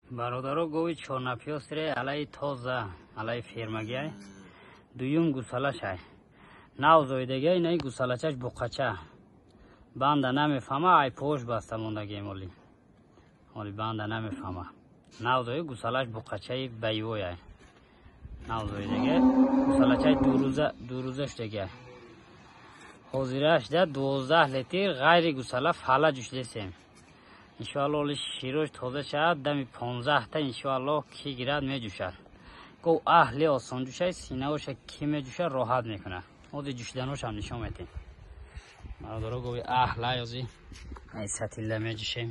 برادرها گوی چورنپیاستره علای تازه علای فرمگی دویم گوسالش های نو زایدگی نای گوسالچش بقچه بنده نمیفهمه ای پوش بسته موندگی مالی بنده نمیفهمه نو زای گوسالش بقچه بیوی های نو زایدگی گوسالچه دو روزه شدگی حاضرش ده 12 لیتر غیر گوساله فعلا جوشده سیم انشاءالله شیروش تازه شد دمی 15 تا انشاءالله کی گیرد می جوشد گو اهلی آسان جوشه سینه وش کی می جوشه راحت میکنه او جوشدنوش هم نشون میتیم مرادارو گوی اهلا یازی ای ستیله می جوشیم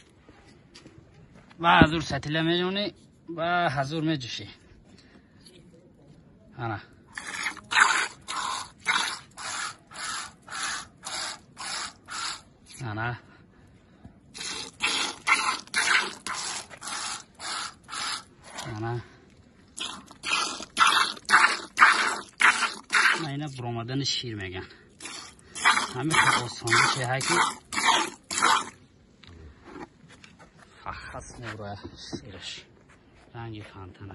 و حضور ستیله می جونی و حضور می جوشی انا انا انا اینا برآمدن شیر میگن همین خب آسان چه هکی فخص نبروه شیرش رنگی خانتنه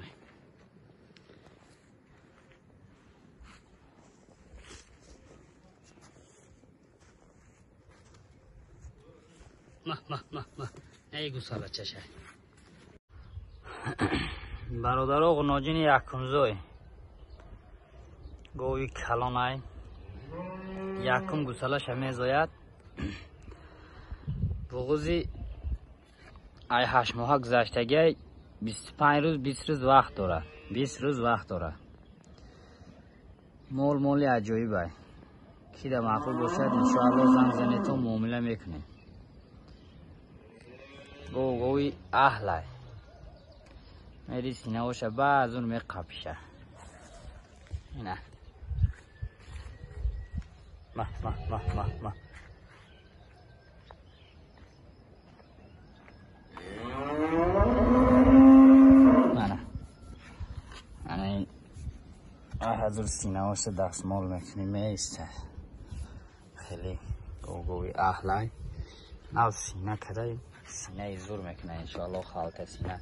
مه ای گوساله چشه برادرها غناجین یکمزوی گوی کلان ای یکم گوساله شمی زاید بغوزی ای 8 ماه گذشتگی 25 روز 20 روز وقت داره 20 روز وقت داره مولی عجایب ای کی در معقول باشد انشاءالله زنگ زنی تو معامله میکنیم گوی اهل میری سینه وشه بعض اون می قپشه اینه مه نه این حضور سینه وشه دستمال میکنی میسته خیلی گوی اهلای نو سینه کده سینه زور میکنه انشاءالله خالت سینه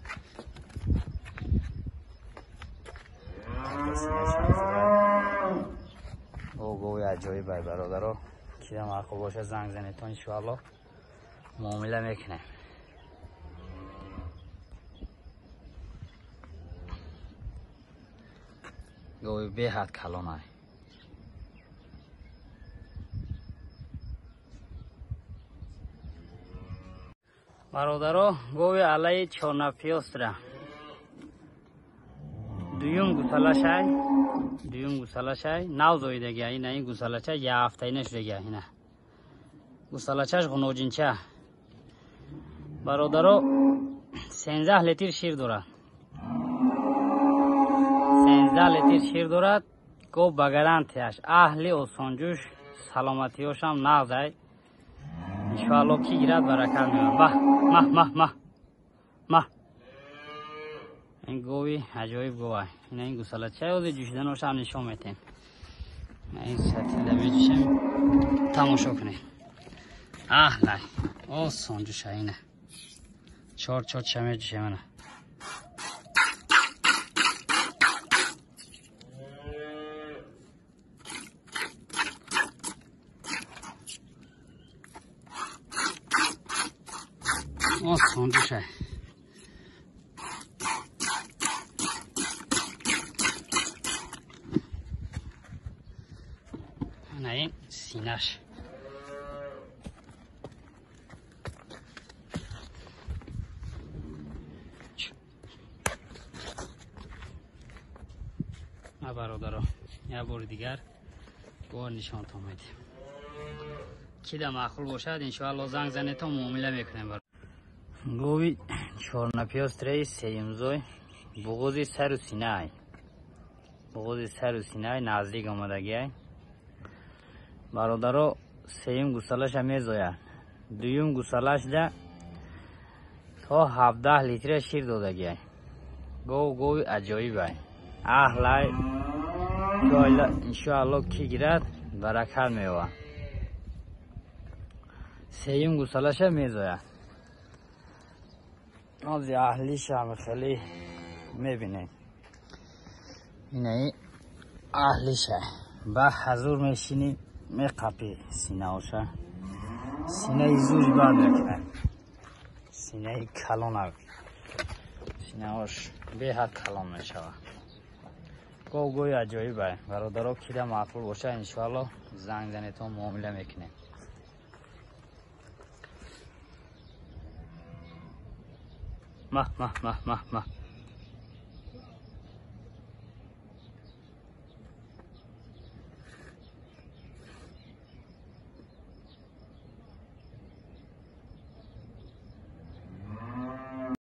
او گوی عجایب بای برادرها کی هم حق باشه زنگ زنی تو انشاءالله معامله میکنه گوی به حد کلان های برادرها گوی علی چورنپیاست را دویم گوسالش های نو زایدگی این گوسالچه یه هفته نشدگی اینه گوسالچهش غنوجینچه برادرها 13 لیتر شیر دارد 13 لیتر شیر دارد گو بگرانتیش اهلی و سانجوش سلامتیوش هم نغزه انشاءالله کی گیرد برکت میاد مه این گوی عجایب گوی این گوسالچه و جوشیدنش هم نشون میتیم این ستیله میجوشیم تماشا کنیم اهلا آسان جوشه اینه 4 چمه جوشه منه آسان جوشه این سینش برادرها یه بار دیگر بار نشان تا میدیم کی در معقول باشد انشاءالله زنگ زنی تا معامله میکنیم گوی چورنپیاست سیمزوی بغوزی سر و سینه ای نزدیک آمدگی برادرها سیم گوسالش هم میزاید دویم گوسالش ده تا 17 لیتر شیر دادگی گوی عجایب ای اهلای انشاءالله کی گیرد برکت میوه سیم گوسالش هم میزاید از اهلیش هم خیلی میبینید. اینه اهلیشه با حضور میشینی میقپی سینه هاشه. سینه زوج باید بکنه، سینه کلان هاش، سینه هاش به حد کلان میشوه. گوی عجایبه. برادرها که معقول باشه انشاءالله زنگ زنیتون معامله میکنه. مه